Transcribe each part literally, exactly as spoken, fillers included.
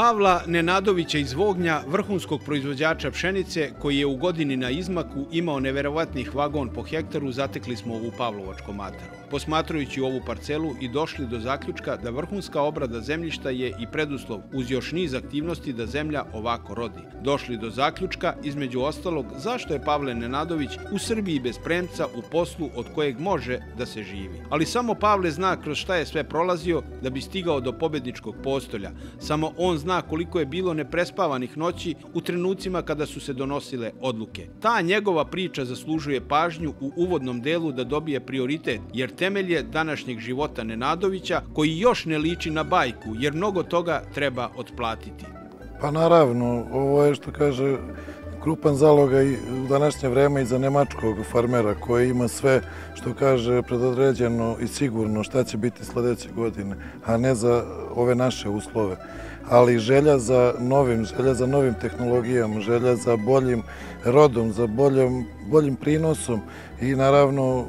Pavla Nenadovića iz Vognja, vrhunskog proizvođača pšenice, koji je u godini na izmaku imao neverovatnih vagon po hektaru, zatekli smo u Pavlovačkom ataru. Posmatrajući ovu parcelu i došli do zaključka da vrhunska obrada zemljišta je i preduslov uz još niz aktivnosti da zemlja ovako rodi. Došli do zaključka, između ostalog, zašto je Pavle Nenadović u Srbiji bez premca u poslu od kojeg može da se živi. Ali samo Pavle zna kroz šta je sve prolazio da bi stigao do pobedničkog postolja. Samo on zna koliko je bilo neprespavanih noći u trenucima kada su se donosile odluke. Ta njegova priča zaslužuje pažnju u uvodnom delu da dobije prioritet, jer temelj je današnjeg života Nenadovića, koji još ne liči na bajku, jer mnogo toga treba otplatiti. Pa naravno, ovo je, što kaže, krupan zaloga i u današnje vreme i za nemačkog farmera koji ima sve, što kaže, predodređeno i sigurno šta će biti sledeće godine, a ne za ove naše uslove. Ali želja za novim, želja za novim tehnologijama, želja za boljim rodom, za boljim, boljim prinosom i naravno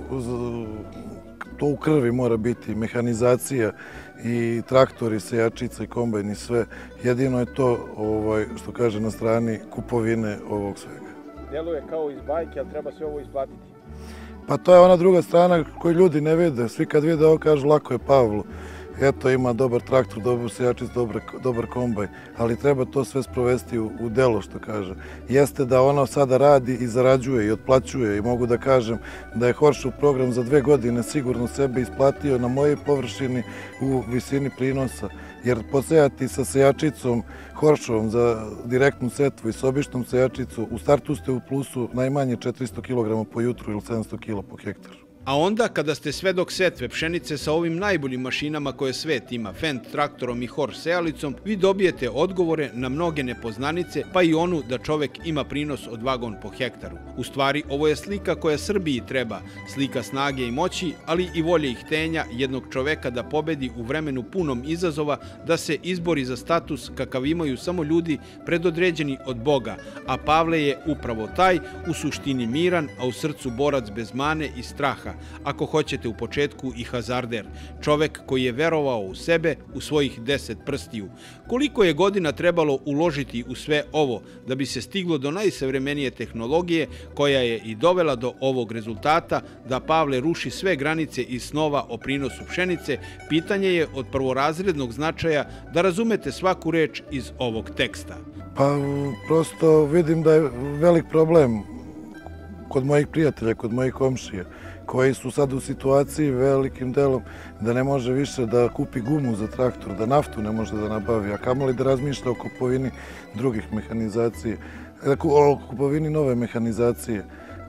to u krvi mora biti, mehanizacija i traktori, sejačice i kombajn i sve. Jedino je to, ovaj, što kaže, na strani kupovine ovog svega. Deluje kao iz bajke, ali treba sve ovo isplatiti. Pa to je ona druga strana koju ljudi ne vide. Svi kad vide ovo kažu lako je Pavlu. Eto, ima dobar traktor, dobar sejačic, dobar, dobar kombaj, ali treba to sve sprovesti u, u delo, što kaže. Jeste da ona sada radi i zarađuje i otplaćuje i mogu da kažem da je Horšov program za dve godine sigurno sebe isplatio na mojej površini u visini prinosa, jer posejati sa sejačicom Horšovom za direktnu setvu i s običnom sejačicu, u startu ste u plusu najmanje četiristo kilograma po jutru ili sedamsto kilograma po hektaru. A onda, kada ste svedok setve pšenice sa ovim najboljim mašinama koje svet ima, Fendt traktorom i Horš sejalicom, vi dobijete odgovore na mnoge nepoznanice, pa i onu da čovek ima prinos od vagon po hektaru. U stvari, ovo je slika koja Srbiji treba, slika snage i moći, ali i volje i htenja jednog čoveka da pobedi u vremenu punom izazova, da se izbori za status kakav imaju samo ljudi predodređeni od Boga, a Pavle je upravo taj, u suštini miran, a u srcu borac bez mane i straha. Ako hoćete u početku i hazarder, čovek koji je verovao u sebe, u svojih deset prstiju. Koliko je godina trebalo uložiti u sve ovo da bi se stiglo do najsavremenije tehnologije koja je i dovela do ovog rezultata da Pavle ruši sve granice i snova o prinosu pšenice, pitanje je od prvorazrednog značaja da razumete svaku reč iz ovog teksta. Pa prosto vidim da je velik problem kod mojih prijatelja, kod mojih komšija, koji su sad u situaciji velikim delom da ne može više da kupi gumu za traktor, da naftu ne može da nabavi, a kamoli da razmišlja o kupovini drugih mehanizacije, o kupovini nove mehanizacije.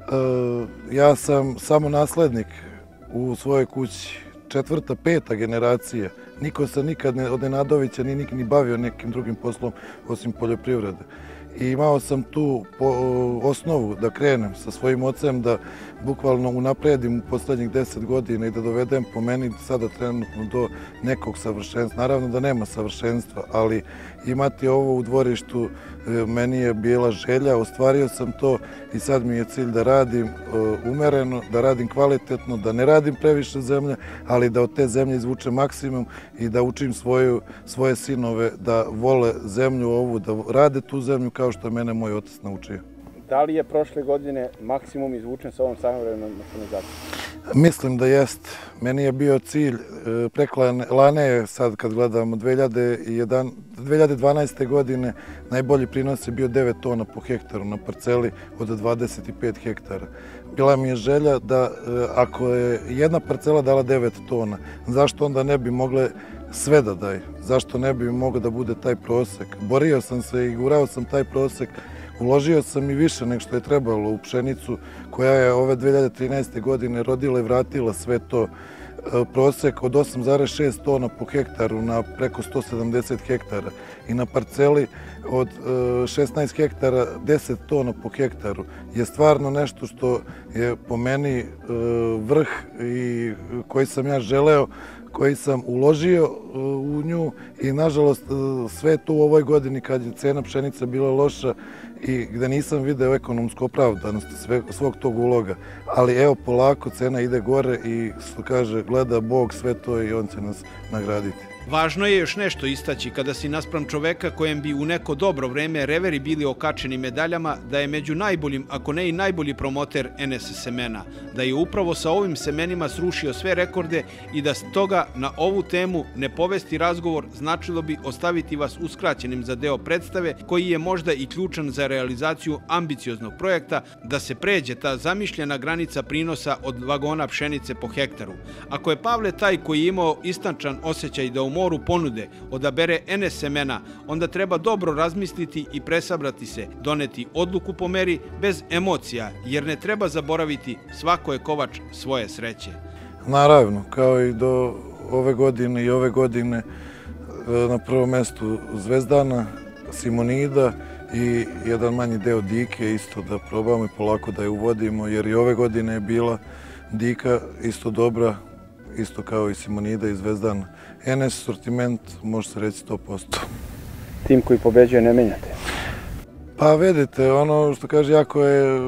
Ja sam samo naslednik u svojoj kući, četvrta, peta generacija. Niko se nikad od Nenadovića ni ni bavio nekim drugim poslom osim poljoprivrede. I imao sam tu osnovu da krenem sa svojim ocem, da bukvalno unapredim u poslednjih deset godina i da dovedem po meni sada trenutno do nekog savršenstva. Naravno da nema savršenstva, ali imati ovo u dvorištu meni je bila želja, ostvario sam to i sad mi je cilj da radim umereno, da radim kvalitetno, da ne radim previše zemlje, ali da od te zemlje izvučem maksimum i da učim svoju, svoje sinove da vole zemlju ovu, da rade tu zemlju kao što je mene moj otac naučio. Da li je prošle godine maksimum izvučen sa ovom savremenom mehanizacijom? Mislim da jest. Meni je bio cilj preko Lane, sad kad gledamo dve hiljade dvanaeste. godine, najbolji prinos je bio devet tona po hektaru na parceli od dvadeset pet hektara. Bila mi je želja da ako je jedna parcela dala devet tona, zašto onda ne bi mogle sve da daju? Zašto ne bi mogao da bude taj prosek? Borio sam se i gurao sam taj prosek. Uložio sam i više nego što je trebalo u pšenicu koja je ove dve hiljade trinaeste. godine rodila i vratila sve to. Prosek od osam zarez šest tona po hektaru na preko sto sedamdeset hektara i na parceli od šesnaest hektara deset tona po hektaru je stvarno nešto što je po meni vrh i koji sam ja želeo, koji sam uložio u nju i nažalost sve to u ovoj godini kad je cena pšenice bila loša i gde nisam video ekonomsku opravdanost svog tog uloga. Ali evo polako cena ide gore i što kaže gleda Bog sve to i on će nas nagraditi. Važno je još nešto istaći kada si naspram čoveka kojem bi u neko dobro vreme reveri bili okačeni medaljama, da je među najboljim, ako ne i najbolji promoter N S semena, da je upravo sa ovim semenima srušio sve rekorde i da stoga na ovu temu ne povesti razgovor značilo bi ostaviti vas uskraćenim za deo predstave koji je možda i ključan za realizaciju ambicioznog projekta da se pređe ta zamišljena granica prinosa od vagona pšenice po hektaru. Ako je Pavle taj koji je imao istančan osjećaj da u moru ponude odabere N S semena, onda treba dobro razmisliti i presabrati se, doneti odluku po meri bez emocija, jer ne treba zaboraviti svako je kovač svoje sreće. Naravno, kao i do ove godine i ove godine na prvom mestu Zvezdana, Simonida i jedan manji deo Dike, isto da probamo i polako da je uvodimo, jer i ove godine je bila Dika isto dobra, isto kao i Simonida i Zvezdana. N S sortiment može se reći sto posto. Tim koji pobeđuje ne menjate? Pa vidite, ono što kaže, jako je,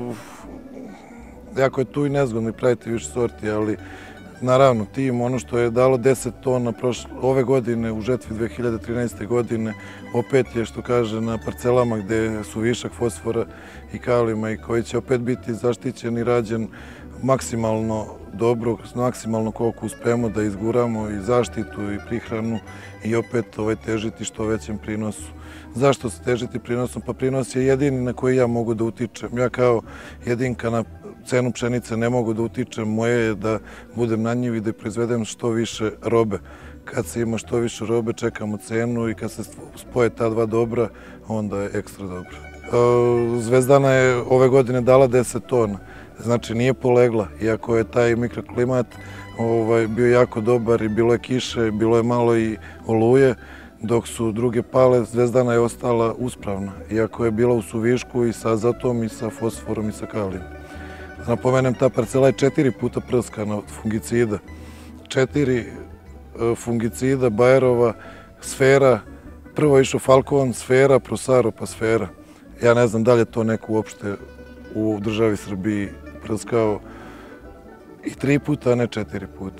jako je tu i nezgodno praviti više sorti, ali naravno tim, ono što je dalo deset tona ove godine u žetvi dve hiljade trinaeste. godine, opet je što kaže na parcelama gde su višak fosfora i kalima i koji će opet biti zaštićen i rađen maksimalno dobro, maksimalno koliko uspemo da izguramo i zaštitu i prihranu i opet ovaj, težiti što većem prinosu. Zašto se težiti prinosom? Pa prinos je jedini na koji ja mogu da utičem. Ja kao jedinka na cenu pšenice ne mogu da utičem. Moje je da budem na njivi i da proizvedem što više robe. Kad se ima što više robe, čekamo cenu i kad se spoje ta dva dobra, onda je ekstra dobro. Zvezdana je ove godine dala deset tona. Znači nije polegla, iako je taj mikroklimat ovaj, bio jako dobar i bilo je kiše, bilo je malo i oluje, dok su druge pale, Zvezdana je ostala uspravna, iako je bila u suvišku i sa azotom i sa fosforom i sa kalijom. Napomenem, ta parcela je četiri puta prskana od fungicida. Četiri fungicida, Bayerova, Sfera, prvo je išao Falcon, Sfera, Prosaro pa Sfera. Ja ne znam da li je to neko uopšte u državi Srbiji prskao i tri puta, a ne četiri puta.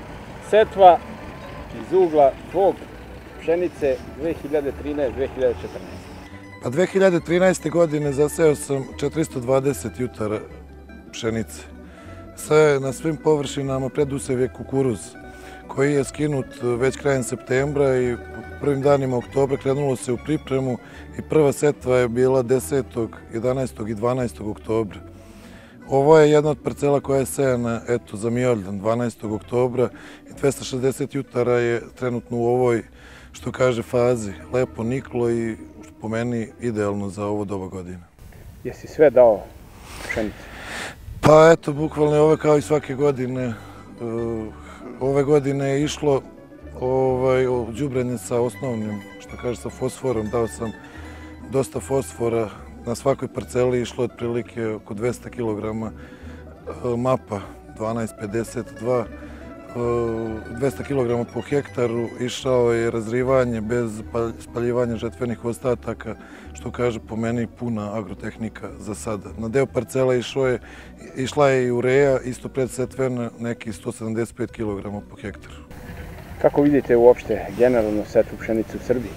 Setva iz ugla tvog pšenice dve hiljade trinaeste dve hiljade četrnaeste. Pa dve hiljade trinaeste. godine zaseo sam četiristo dvadeset jutara pšenice. Sve na svim površinama predusev je kukuruz, koji je skinut već krajem septembra i prvim danima oktobra krenulo se u pripremu i prva setva je bila desetog, jedanaestog i dvanaestog oktobra. Ovo je jedna od parcela koja je sejana eto, za Mioljan dvanaestog oktobra i dvesta šezdeset jutara je trenutno u ovoj, što kaže, fazi. Lepo niklo i po meni idealno za ovo doba godine. Jesi sve dao pšenicu? Pa eto, bukvalno je ove kao i svake godine. Ove godine je išlo ovaj, đubrenje sa osnovnim, što kaže, sa fosforom. Dao sam dosta fosfora. Na svakoj parceli išlo otprilike oko dvesta kilograma mapa, dvanaest pedeset dva, dvesta kilograma po hektaru. Išao je razrivanje bez spaljivanja žetvenih ostataka, što kaže po meni puna agrotehnika za sada. Na deo parcela išla je i ureja, isto predsetvena, neki sto sedamdeset pet kilograma po hektaru. Kako vidite uopšte generalno setvu pšenice u Srbiji?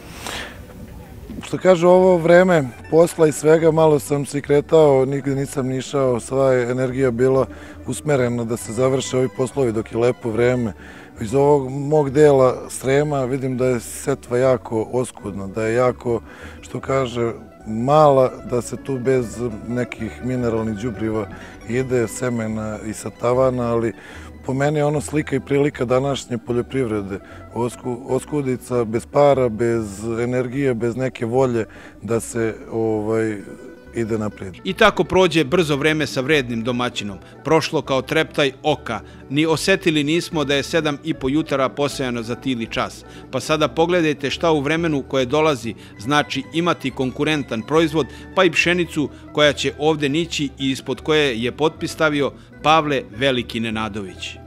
Što kaže, ovo vreme posla i svega, malo sam se kretao, nigde nisam nišao, sva je energija bila usmerena da se završe ovi poslovi dok je lepo vreme. Iz ovog mog dela Srema vidim da je setva jako oskudna, da je jako, što kaže, mala, da se tu bez nekih mineralnih đubriva ide, semena i sa tavana, ali po meni je ono slika i prilika današnje poljoprivrede. Oskudica, bez para, bez energije, bez neke volje da se ovaj, ide naprijed. I tako prođe brzo vreme sa vrednim domaćinom. Prošlo kao treptaj oka. Ni osetili nismo da je sedam i po jutara posejano za tili čas. Pa sada pogledajte šta u vremenu koje dolazi znači imati konkurentan proizvod, pa i pšenicu koja će ovde nići i ispod koje je potpis stavio Pavle Veliki Nenadović.